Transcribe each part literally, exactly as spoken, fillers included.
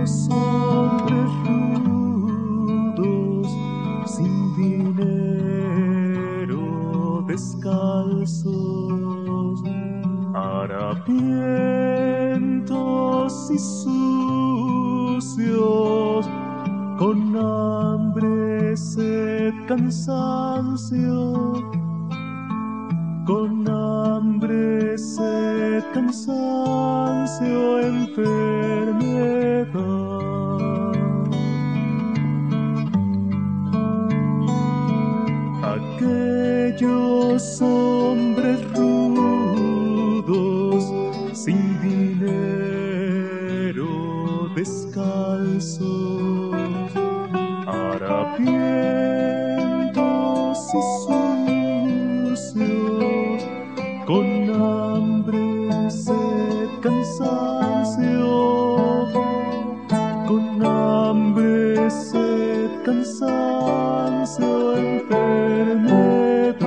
aquellos hombres rudos, sin dinero, descalzos, harapientos y sucios, con hambre, sed, cansancio, con hambre, sed, cansancio, enfermedad. Aquellos hombres rudos, sin dinero, descalzos, harapientos y sucios, con hambre, sed, cansancio, con hambre, sed, cansancio, enfermedad.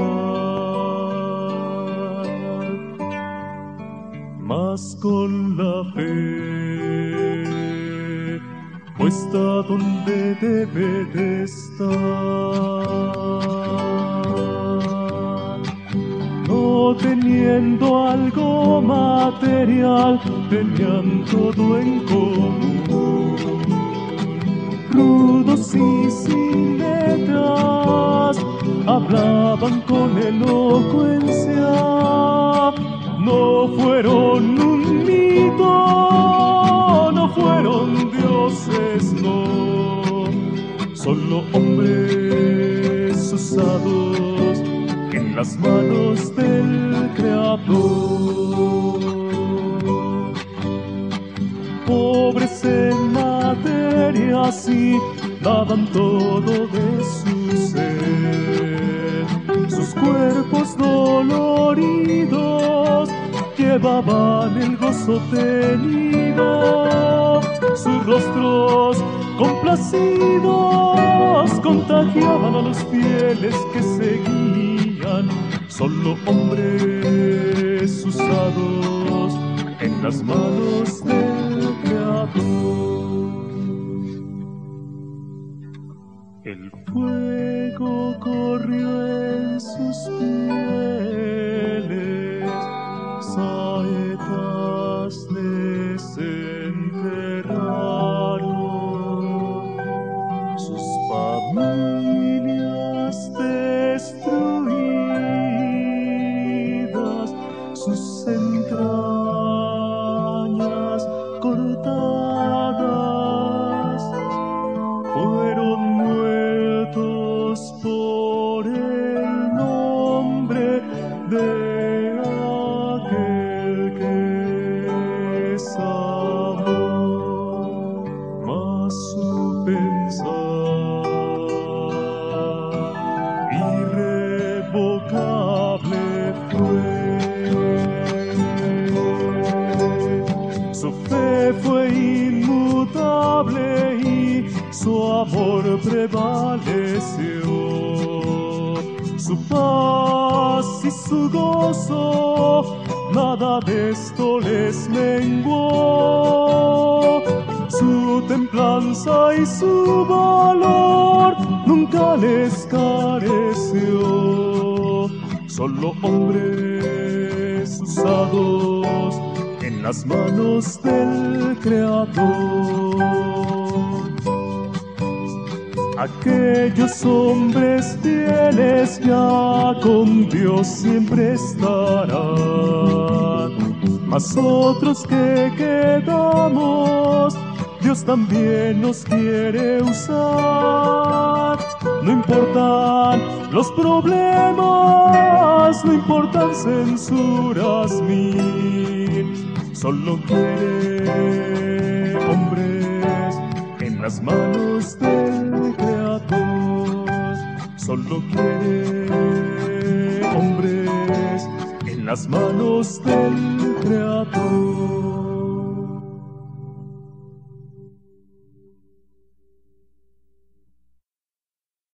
Mas con la fe puesta donde debe de estar, no teniendo algo material, tenían todo en común, rudos y sin letras, hablaban con elocuencia, no fueron un mito, no fueron dioses, no, solo hombres usados en las manos del Creador. Pobres en materia, sí, daban todo de su ser, sus cuerpos doloridos llevaban el gozo tenido, sus rostros complacidos contagiaban a los fieles que seguían, solo hombres usados en las manos del Creador. El fuego corrió en sus pieles, saetas desenterraron, sus familias destruidas, sus entrañas cortadas, fueron muertos por el nombre de aquel que es amor. Mas su pensar irrevocable fue, su fe fue inmutable y su amor prevaleció, su paz y su gozo, nada de esto les menguó, su templanza y su valor nunca les careció, solo hombres usados en las manos del Creador. Aquellos hombres fieles ya con Dios siempre estarán, mas otros que quedamos, Dios también nos quiere usar. No importan los problemas, no importan censuras mil, solo quiere hombres en las manos del Creador, solo quiere hombres en las manos del Creador.